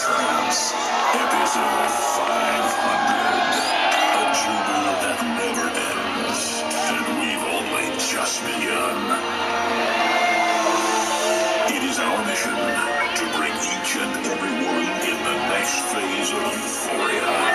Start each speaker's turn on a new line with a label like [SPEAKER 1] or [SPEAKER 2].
[SPEAKER 1] trance. Episode 500. A jubilee that never ends. And we've only just begun. It is our mission to bring each and every one in the next phase of euphoria.